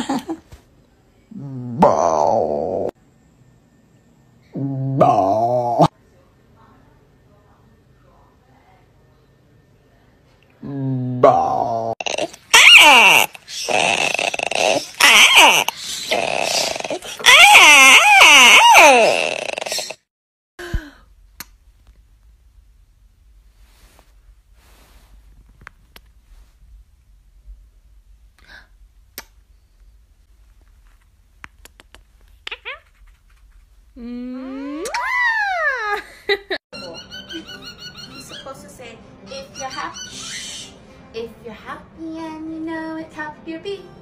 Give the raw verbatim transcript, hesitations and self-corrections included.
Bow. Bow. Bow. You're supposed to say, if you're happy, if you're happy and you know it, tap your beat.